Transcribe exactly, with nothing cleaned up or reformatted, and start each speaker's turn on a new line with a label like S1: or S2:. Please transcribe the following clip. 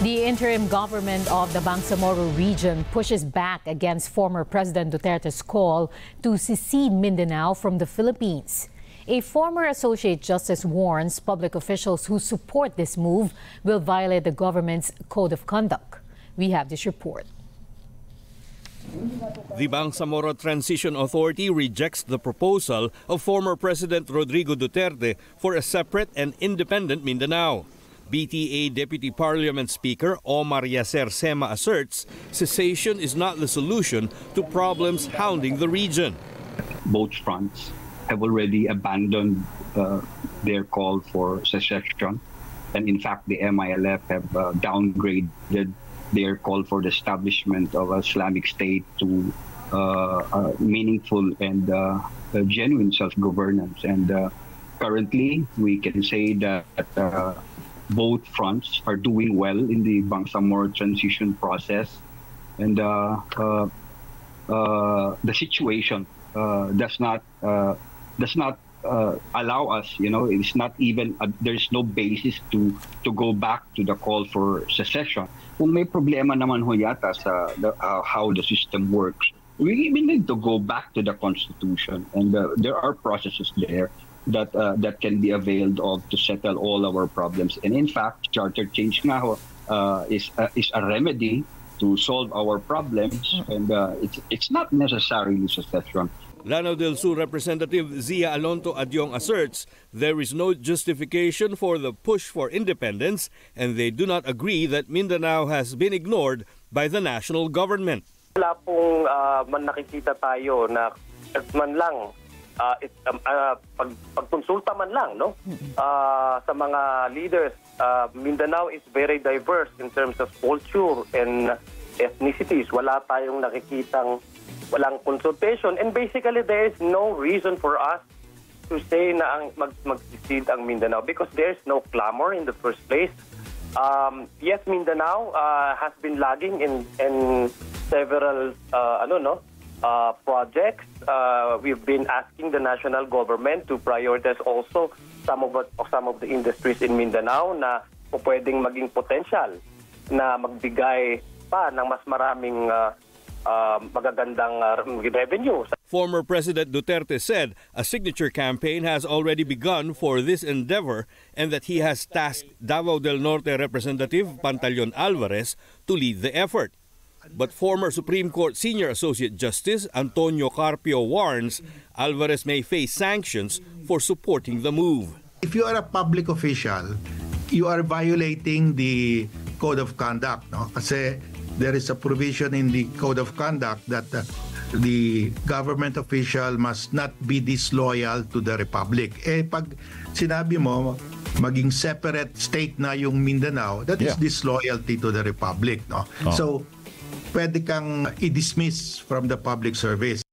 S1: The interim government of the Bangsamoro region pushes back against former President Duterte's call to secede Mindanao from the Philippines. A former Associate Justice warns public officials who support this move will violate the government's code of conduct. We have this report.
S2: The Bangsamoro Transition Authority rejects the proposal of former President Rodrigo Duterte for a separate and independent Mindanao. B T A Deputy Parliament Speaker Omar Yasser Sema asserts cessation is not the solution to problems hounding the region.
S3: Both fronts have already abandoned uh, their call for secession, and in fact the M I L F have uh, downgraded their call for the establishment of an Islamic State to uh, a meaningful and uh, a genuine self-governance. And uh, currently we can say that uh, both fronts are doing well in the Bangsamoro transition process, and uh, uh, uh, the situation uh, does not uh, does not uh, allow us. You know, it's not even uh, there's no basis to to go back to the call for secession. Kung may problema naman ho yata sa the, uh, how the system works, we, we need to go back to the Constitution, and uh, there are processes there that uh, that can be availed of to settle all our problems. And in fact, charter change nga ho, uh, is uh, is a remedy to solve our problems, and uh, it's it's not necessarily secession.
S2: Lanao del Sur Representative Zia Alonto Adyong asserts there is no justification for the push for independence, and they do not agree that Mindanao has been ignored by the national government.
S4: Wala pong uh, man nakikita tayo na man lang Uh, it, um, uh, pag, pagkonsulta man lang, no? Uh, sa mga leaders, uh, Mindanao is very diverse in terms of culture and ethnicities. Wala tayong nakikitang walang consultation, and basically there is no reason for us to say na ang mag mag-secede ang Mindanao because there is no clamor in the first place. Um, yes, Mindanao uh, has been lagging in in several uh, ano no Uh, projects. Uh, we've been asking the national government to prioritize also some of it, some of the industries in Mindanao na pwedeng maging potential na magbigay pa ng mas maraming uh, uh, magagandang uh, revenue.
S2: Former President Duterte said a signature campaign has already begun for this endeavor and that he has tasked Davao del Norte Representative Pantaleon Alvarez to lead the effort. But former Supreme Court Senior Associate Justice Antonio Carpio warns Alvarez may face sanctions for supporting the move.
S5: If you are a public official, you are violating the Code of Conduct, no? Kasi there is a provision in the Code of Conduct that uh, the government official must not be disloyal to the Republic. Eh, pag sinabi mo, maging separate state na yung Mindanao, that yeah. is disloyalty to the Republic, no? Oh. So, pwede kang i-dismiss from the public service.